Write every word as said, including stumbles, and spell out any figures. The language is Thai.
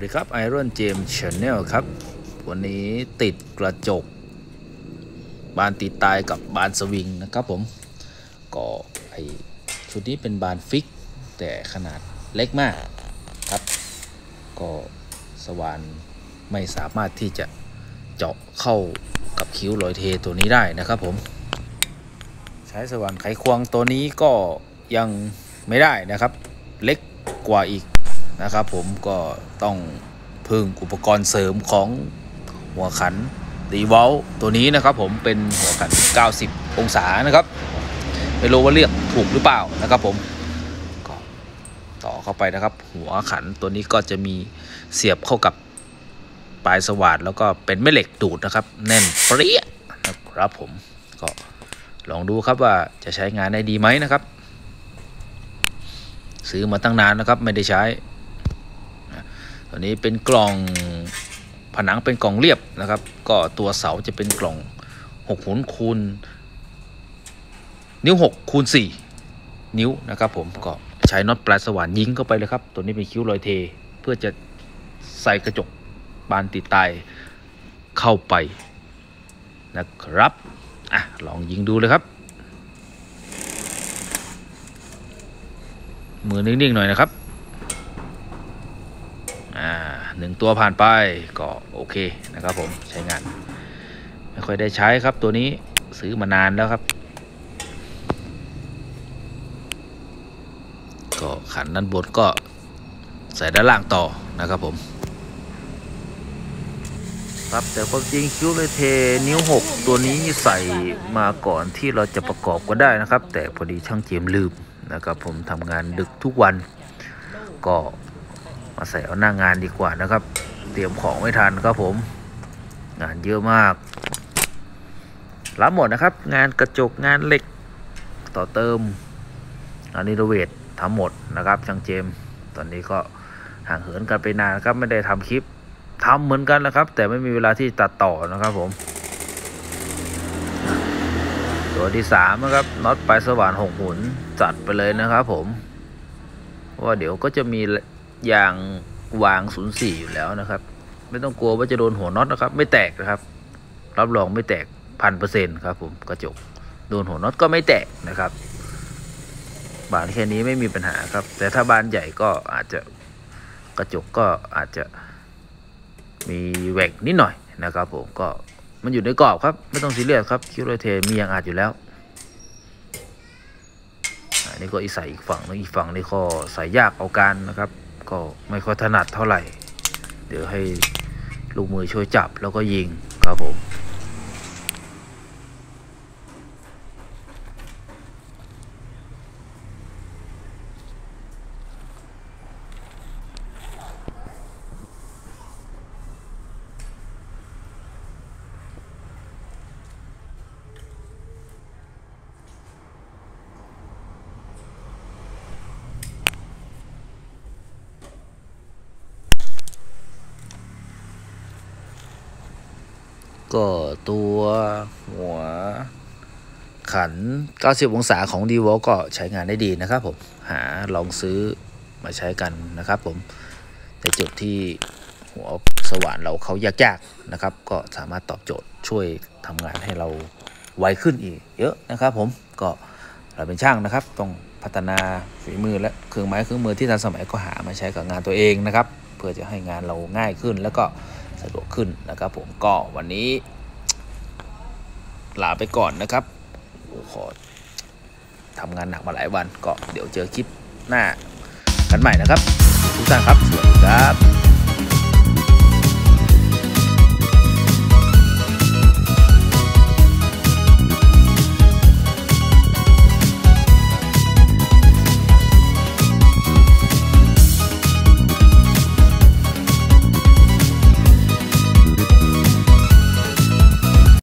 ดีครับ Iron James Channel ครับวันนี้ติดกระจกบานติดตายกับบานสวิงนะครับผมก็ไอชุดนี้เป็นบานฟิกแต่ขนาดเล็กมากครับก็สว่านไม่สามารถที่จะเจาะเข้ากับคิ้วลอยเทตัวนี้ได้นะครับผมใช้สว่านไขควงตัวนี้ก็ยังไม่ได้นะครับเล็กกว่าอีกนะครับผมก็ต้องพึ่งอุปกรณ์เสริมของหัวขันรีวอลตัวนี้นะครับผมเป็นหัวขันเก้าสิบองศานะครับไม่รู้ว่าเรียกถูกหรือเปล่านะครับผมก็ต่อเข้าไปนะครับหัวขันตัวนี้ก็จะมีเสียบเข้ากับปลายสว่านแล้วก็เป็นแม่เหล็กดูดนะครับแน่นเปรี้ยนะครับผมก็ลองดูครับว่าจะใช้งานได้ดีไหมนะครับซื้อมาตั้งนานนะครับไม่ได้ใช้ตัวนี้เป็นกล่องผนังเป็นกล่องเรียบนะครับก็ตัวเสาจะเป็นกล่องหกหุนคูณนิ้วหกคูณสี่นิ้วนะครับผมก็ใช้น็อตปลายสว่านยิงเข้าไปเลยครับตัวนี้เป็นคิ้วลอยเทเพื่อจะใส่กระจกบานติดตายเข้าไปนะครับอ่ะลองยิงดูเลยครับมือนิ่งๆหน่อยนะครับอ่าหนึ่งตัวผ่านไปก็โอเคนะครับผมใช้งานไม่ค่อยได้ใช้ครับตัวนี้ซื้อมานานแล้วครับก็ขันด้านบนก็ใส่ด้านล่างต่อนะครับผมครับแต่ความจริงคิ้วลอยเทนิ้วหกตัวนี้ใส่มาก่อนที่เราจะประกอบก็ได้นะครับแต่พอดีช่างเจมลืมนะครับผมทำงานดึกทุกวันก็มาใส่เอาหน้างานดีกว่านะครับเตรียมของไม่ทันครับผมงานเยอะมากรับหมดนะครับงานกระจกงานเหล็กต่อเติมงานรีโนเวททำหมดนะครับช่างเจมตอนนี้ก็ห่างเหินกันไปนานครับไม่ได้ทำคลิปทำเหมือนกันนะครับแต่ไม่มีเวลาที่ตัดต่อนะครับผมตัวที่สามนะครับน็อตปลายสว่านหกหุนจัดไปเลยนะครับผมว่าเดี๋ยวก็จะมียางวางศูนย์สี่อยู่แล้วนะครับไม่ต้องกลัวว่าจะโดนหัวน็อตนะครับไม่แตกนะครับรับรองไม่แตกพันเปอร์เซ็นต์ครับผมกระจกโดนหัวน็อตก็ไม่แตกนะครับบานแค่นี้ไม่มีปัญหาครับแต่ถ้าบานใหญ่ก็อาจจะกระจกก็อาจจะมีแหว่งนิดหน่อยนะครับผมก็มันอยู่ในกรอบครับไม่ต้องซีเรียสครับคิ้วลอยเทมียางอาจอยู่แล้วอันนี้ก็อีใส่อีกฝั่งนึงอีกฝั่งนี้ก็ใส่ยากเอาการนะครับก็ไม่ค่อยถนัดเท่าไหร่เดี๋ยวให้ลูกมือช่วยจับแล้วก็ยิงครับผมก็ตัวหัวขันเก้าสิบองศาของดีวอลก็ใช้งานได้ดีนะครับผมหาลองซื้อมาใช้กันนะครับผมในจุดที่หัวสว่านเราเขายากๆนะครับก็สามารถตอบโจทย์ช่วยทำงานให้เราไวขึ้นอีกเยอะนะครับผมก็เราเป็นช่างนะครับต้องพัฒนาฝีมือและเครื่องไม้เครื่องมือที่ทันสมัยก็หามาใช้กับงานตัวเองนะครับเพื่อจะให้งานเราง่ายขึ้นแล้วก็สะดวกขึ้นนะครับผมก็วันนี้ลาไปก่อนนะครับขอทำงานหนักมาหลายวันก็เดี๋ยวเจอคลิปหน้ากันใหม่นะครับทุกท่านครับสวัสดีครับ